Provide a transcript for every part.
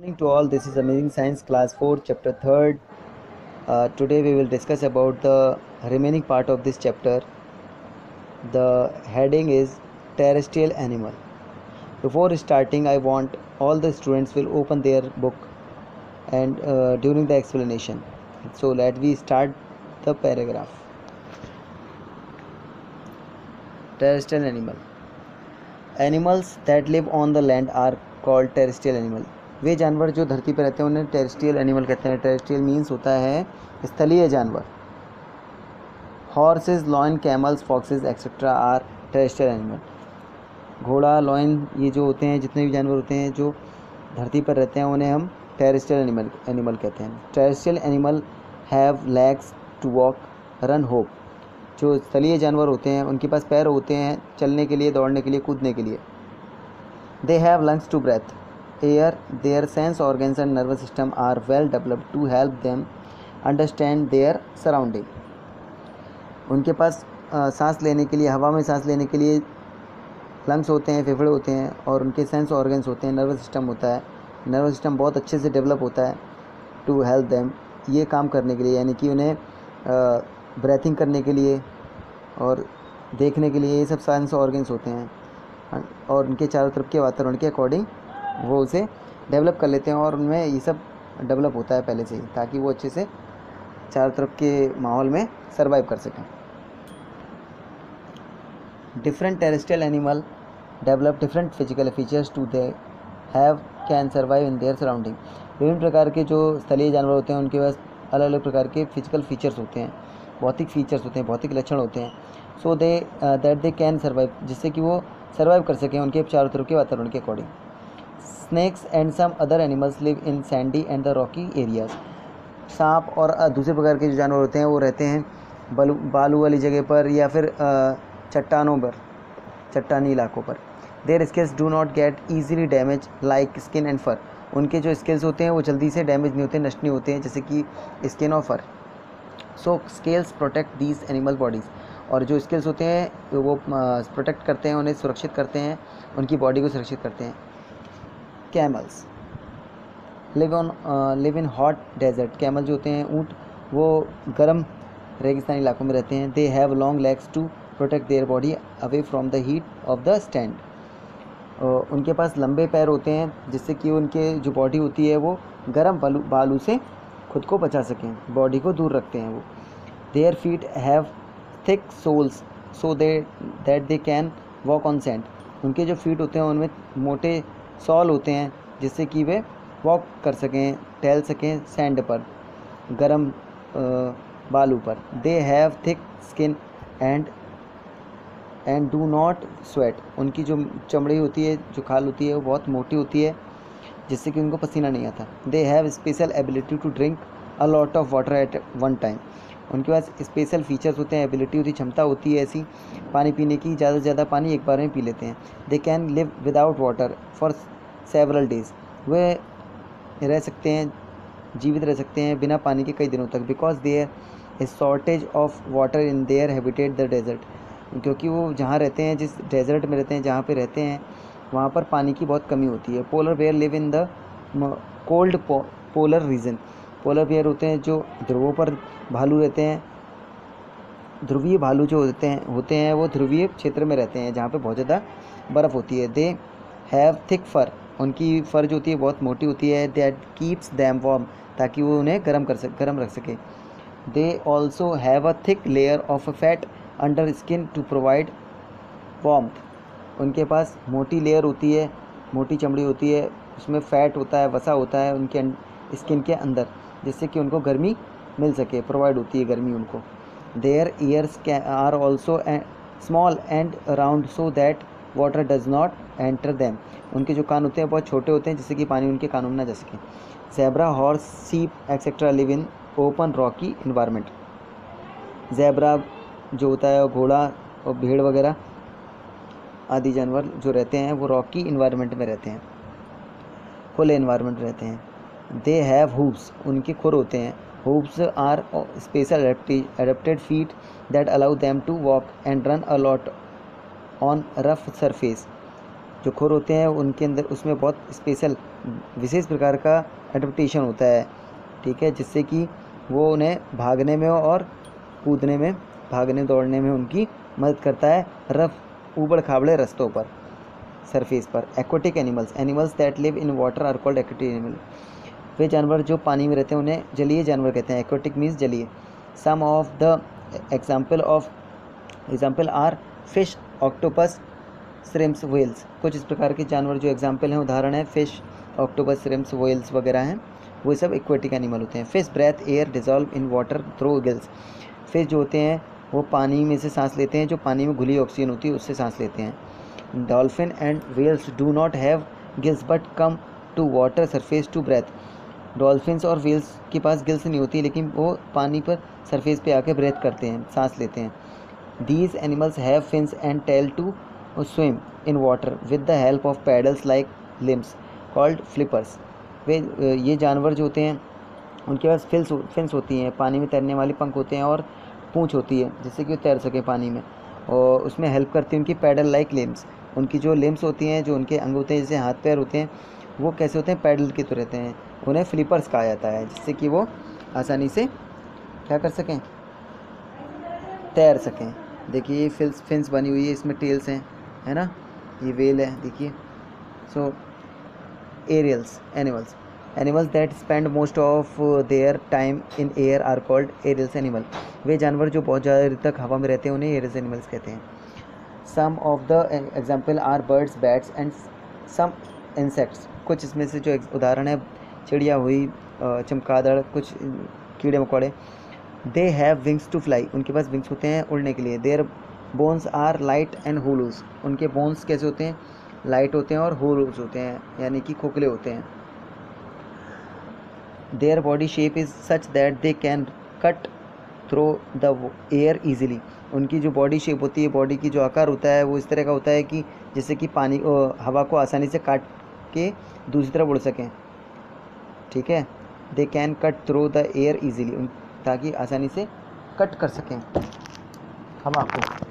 Morning to all. This is Amazing Science Class 4, Chapter 3rd. Today we will discuss about the remaining part of this chapter. The heading is Terrestrial Animal. Before starting, I want all the students will open their book and during the explanation. So let we start the paragraph. Terrestrial animal. Animals that live on the land are called terrestrial animal. वे जानवर जो धरती पर रहते हैं उन्हें terrestrial animal कहते हैं. Terrestrial means होता है स्थलीय जानवर. Horses, lion, camels, foxes et cetera are terrestrial animal. घोड़ा, लॉयन, ये जो होते हैं जितने भी जानवर होते हैं जो धरती पर रहते हैं उन्हें हम टेरेस्ट्रियल एनिमल कहते हैं. Terrestrial animal have legs to walk, run, hop. जो स्थलीय जानवर होते हैं उनके पास पैर होते हैं चलने के लिए, दौड़ने के लिए, कूदने के लिए. They have lungs to breathe air. Their sense organs and nervous system are well developed to help them understand their surrounding. उनके पास सांस लेने के लिए, हवा में सांस लेने के लिए लंग्स होते हैं, फेफड़े होते हैं और उनके सेंस ऑर्गन्स होते हैं, नर्वस सिस्टम होता है. नर्वस सिस्टम बहुत अच्छे से डेवलप होता है टू हेल्प देम, ये काम करने के लिए, यानी कि उन्हें ब्रेथिंग करने के लिए और देखने के लिए, ये सब सेंस ऑर्गन्स होते हैं. और उनके चारों तरफ के वातावरण के अकॉर्डिंग वो उसे डेवलप कर लेते हैं और उनमें ये सब डेवलप होता है पहले से ही, ताकि वो अच्छे से चारों तरफ के माहौल में सर्वाइव कर सकें. Different terrestrial animal develop different physical features to they have can survive in their surrounding. विभिन्न प्रकार के जो स्थलीय जानवर होते हैं उनके पास अलग अलग प्रकार के फिजिकल फीचर्स होते हैं, भौतिक फीचर्स होते हैं, भौतिक लक्षण होते हैं. So they that they can survive, जिससे कि वो सर्वाइव कर सकें उनके चारों तरफ के वातावरण के according. Snakes and some other animals live in sandy and the rocky areas. सांप और दूसरे प्रकार के जो जानवर होते हैं वो रहते हैं बालू वाली जगह पर या फिर चट्टानों पर, चट्टानी इलाकों पर. Their scales do not get easily damage like skin and fur. उनके जो स्किल्स होते हैं वो जल्दी से डैमेज नहीं होते, नष्ट नहीं होते हैं, जैसे कि स्किन और fur. So scales protect these animal bodies. और जो स्किल्स होते हैं वो प्रोटेक्ट करते हैं, उन्हें सुरक्षित करते हैं, उनकी बॉडी को सुरक्षित करते हैं. Camels live in hot desert. Camel जो होते हैं ऊँट, वो गर्म रेगिस्तानी इलाकों में रहते हैं. They have long legs to protect their body away from the heat of the sand. उनके पास लंबे पैर होते हैं जिससे कि उनके जो बॉडी होती है वो गर्म बालू से खुद को बचा सकें, बॉडी को दूर रखते हैं वो. Their feet have thick soles so that they can walk on sand. उनके जो फीट होते हैं उनमें मोटे सॉल होते हैं जिससे कि वे वॉक कर सकें, टहल सकें सैंड पर, गर्म बालू पर. They have thick skin and do not sweat. उनकी जो चमड़ी होती है, जो खाल होती है वो बहुत मोटी होती है जिससे कि उनको पसीना नहीं आता. They have special ability to drink a lot of water at one time. उनके पास स्पेशल फीचर्स होते हैं, एबिलिटी होती है, क्षमता होती है ऐसी पानी पीने की, ज़्यादा से ज़्यादा पानी एक बार में पी लेते हैं. They can live without water for several days. वे रह सकते हैं, जीवित रह सकते हैं बिना पानी के कई दिनों तक. Because there is shortage of water in their habitat the desert. क्योंकि वो जहाँ रहते हैं, जिस डेजर्ट में रहते हैं, जहाँ पे रहते हैं, वहाँ पर पानी की बहुत कमी होती है. Polar bear live in the cold polar region. Polar bear होते हैं जो ध्रुवों पर भालू रहते हैं. ध्रुवीय भालू जो होते हैं वो ध्रुवीय क्षेत्र में रहते हैं जहाँ पे बहुत ज़्यादा बर्फ़ होती है. They have thick fur. उनकी फर जो होती है बहुत मोटी होती है. That keeps them warm. ताकि वो उन्हें गर्म रख सके. They also have a thick layer of fat under skin to provide warmth. उनके पास मोटी लेयर होती है, मोटी चमड़ी होती है, उसमें फ़ैट होता है, वसा होता है उनके स्किन के अंदर, जिससे कि उनको गर्मी मिल सके, प्रोवाइड होती है गर्मी उनको. Their ears are also small and round so that water does not enter them. उनके जो कान होते हैं बहुत छोटे होते हैं जिससे कि पानी उनके कानों में ना जा सके. Zebra, horse, sheep et cetera live in open rocky environment. Zebra जो होता है, घोड़ा और भेड़ वगैरह आदि जानवर जो रहते हैं वो रॉकी इन्वायरमेंट में रहते हैं, खुले इन्वायरमेंट रहते हैं. They have hooves. उनके खुर होते हैं. Hooves are special adapted feet that allow them to walk and run a lot on rough surface. जो खुर होते हैं उनके अंदर उसमें बहुत स्पेशल विशेष प्रकार का एडप्टेशन होता है, ठीक है, जिससे कि वो उन्हें भागने में और कूदने में, भागने दौड़ने में उनकी मदद करता है रफ ऊबड़ खाबड़े रास्तों पर, सरफेस पर। Aquatic animals, animals that live in water are called aquatic animal. वे जानवर जो पानी में रहते हैं उन्हें जलीय जानवर कहते हैं। एक्वाटिक मीन्स जलीय। Some of the example are fish, octopus, shrimps, whales. कुछ इस प्रकार के जानवर जो एग्जाम्पल हैं, उदाहरण है, फिश, ऑक्टोपस, श्रिम्प्स, व्हेल्स वगैरह हैं, वो सब एक्वाटिक एनिमल होते हैं। Fish breathe air dissolve in water through gills. Fish जो होते हैं वो पानी में से सांस लेते हैं, जो पानी में घुली ऑक्सीजन होती है उससे सांस लेते हैं। Dolphin and whales do not have gills but come to water surface to breathe. Dolphins और व्हेल्स के पास गिल्स नहीं होती, लेकिन वो पानी पर सरफेस पे आके ब्रेथ करते हैं, सांस लेते हैं। These animals have fins and tail to swim in water with the help of paddles like limbs called flippers. वे ये जानवर जो होते हैं उनके पास फिन्स होती हैं, पानी में तैरने वाले पंख होते हैं और पूंछ होती है, जिससे कि वो तैर सके पानी में, और उसमें हेल्प करती है उनकी पैडल लाइक लिम्स। उनकी जो लिम्स होती हैं, जो उनके अंग होते हैं, जैसे हाथ पैर होते हैं, वो कैसे होते हैं, पैडल के तो रहते हैं, उन्हें फ्लिपर्स कहा जाता है, जिससे कि वो आसानी से क्या कर सकें, तैर सकें। देखिए ये फिन्स बनी हुई है, इसमें टेल्स हैं, है ना, ये वेल है, देखिए। So aerials animals, animals that spend most of their time in air are called aerials animal. वे जानवर जो बहुत ज़्यादा देर तक हवा में रहते हैं उन्हें एरियल्स एनिमल्स कहते हैं। Some of the example are birds, bats and some insects. कुछ इसमें से जो उदाहरण है, चिड़िया हुई, चमगादड़, कुछ कीड़े मकोड़े। They have wings to fly, उनके पास विंग्स होते हैं उड़ने के लिए। Their bones are light and hollows, उनके बोन्स कैसे होते हैं, लाइट होते हैं और होलोज होते हैं, यानी कि खोखले होते हैं। Their body shape is such that they can cut through the air easily. उनकी जो बॉडी शेप होती है, बॉडी की जो आकार होता है, वो इस तरह का होता है कि जिससे कि पानी हवा को आसानी से काट के दूसरी तरफ उड़ सकें, ठीक है। They can cut through the air easily, ताकि आसानी से कट कर सकें हवा को।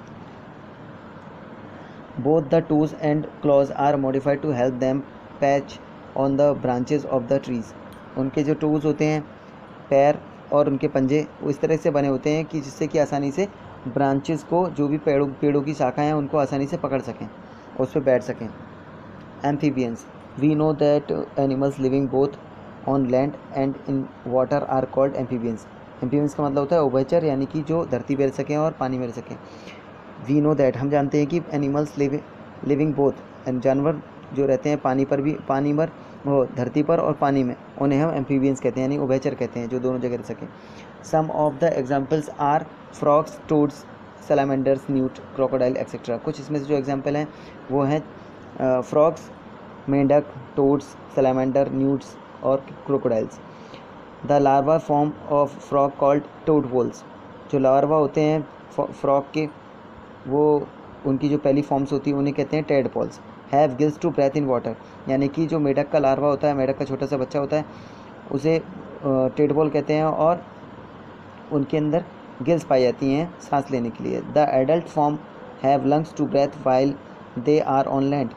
Both the toes and claws are modified to help them perch on the branches of the trees. उनके जो टूज होते हैं, पैर और उनके पंजे, वो इस तरह से बने होते हैं कि जिससे कि आसानी से ब्रांचेस को, जो भी पेड़ों की शाखाएं हैं, उनको आसानी से पकड़ सकें और उस पर बैठ सकें। Amphibians, we know that animals living both on land and in water are called amphibians. Amphibians का मतलब होता है उभयचर, यानी कि जो धरती पर रह सकें और पानी में रह सकें। वी नो दैट, हम जानते हैं कि एनिमल्स लिविंग बोथ, जानवर जो रहते हैं पानी पर भी, पानी पर, वो धरती पर और पानी में, उन्हें हम एम्फीबियंस कहते हैं, यानी उभयचर कहते हैं, जो दोनों जगह रह सकें। Some of the examples are frogs, toads, salamanders, newt, crocodile et cetera. कुछ इसमें से जो एग्जाम्पल हैं वो हैं फ्रॉग्स, मेंढक, टोड्स, सैलामेंडर, न्यूट्स और crocodiles. The larva form of frog called tadpoles. जो लार्वा होते हैं फ्रॉग के, वो उनकी जो पहली फॉर्म्स होती है उन्हें कहते हैं tadpoles. Have gills to breathe in water, यानी कि जो मेढक का लार्वा होता है, मेढक का छोटा सा बच्चा होता है, उसे टेडपोल कहते हैं, और उनके अंदर गिल्स पाई जाती हैं सांस लेने के लिए। The adult form have lungs to breathe while they are on land.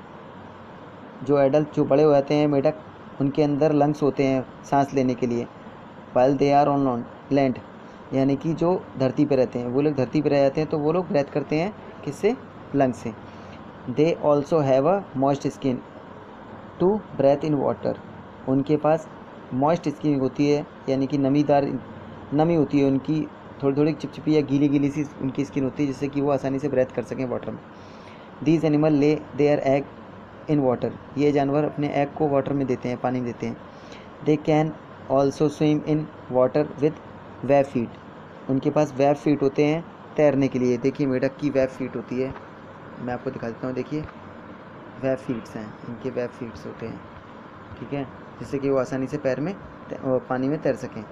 जो एडल्ट, जो बड़े हो जाते हैं मेढक, उनके अंदर लंग्स होते हैं सांस लेने के लिए, while they are on land, यानी कि जो धरती पे रहते हैं, वो लोग धरती पे रह जाते हैं तो वो लोग ब्रेथ करते हैं किससे, लंग्स से। They also have a moist skin to breathe in water. उनके पास मॉइस्ट स्किन होती है, यानी कि नमी होती है उनकी, थोड़ी थोड़ी चिपचिपी या गीली गीली सी उनकी स्किन होती है, जिससे कि वो आसानी से ब्रेथ कर सकें वाटर में। These animal lay their egg in water. ये जानवर अपने एग को वाटर में देते हैं, पानी में देते हैं। They can also swim in water with web feet. उनके पास वेब फीट होते हैं तैरने के लिए। देखिए मेढक की वेब फीट होती है, मैं आपको दिखा देता हूँ, देखिए वेब फीट्स हैं, इनके वेब फीट्स होते हैं, ठीक है, जिससे कि वो आसानी से पैर में पानी में तैर सकें।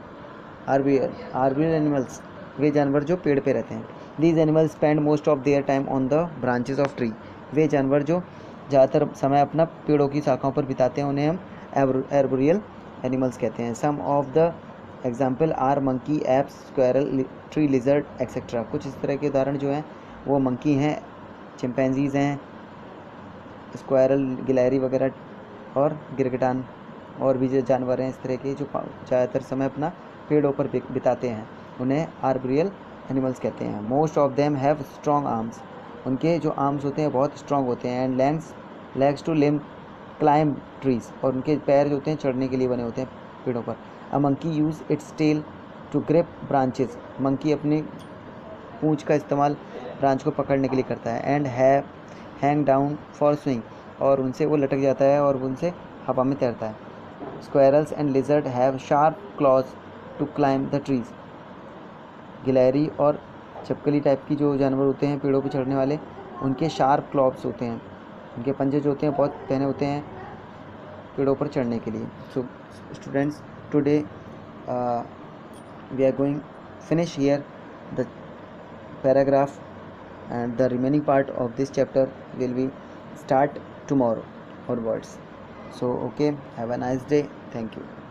आर्बियल एनिमल्स, वे जानवर जो पेड़ पे रहते हैं। These animals spend most of their time on the branches of tree. वे जानवर जो ज़्यादातर समय अपना पेड़ों की शाखाओं पर बिताते हैं उन्हें हम आर्बोरियल एनिमल्स कहते हैं। Some of the example are monkey, apes, squirrel, tree lizard et cetera. कुछ इस तरह के उदाहरण जो हैं वो मंकी हैं, चिंपैंजीज हैं, स्क्वायरल, गिलहरी वगैरह, और गिरगिटान और भी जो जानवर हैं इस तरह के जो ज़्यादातर समय अपना पेड़ों पर बिताते हैं, उन्हें आर्बोरियल एनिमल्स कहते हैं। Most of them have strong arms, उनके जो आर्म्स होते हैं बहुत स्ट्रॉन्ग होते हैं। And legs to limb climb trees, और उनके पैर जो होते हैं चढ़ने के लिए बने होते हैं पेड़ों पर। A monkey uses its tail to grip branches, monkey अपनी पूंछ का इस्तेमाल ब्रांच को पकड़ने के लिए करता है। And hang down for swing, और उनसे वो लटक जाता है और उनसे हवा में तैरता है। Squirrels and lizard have sharp claws to climb the trees, गिलहरी और छिपकली टाइप की जो जानवर होते हैं पेड़ों पर चढ़ने वाले, उनके शार्प क्लॉब्स होते हैं, उनके पंजे जो होते हैं बहुत पहने होते हैं पेड़ों पर चढ़ने के लिए। So students, today we are going finish here the paragraph, and the remaining part of this chapter will be start tomorrow onwards. So okay, have a nice day. Thank you.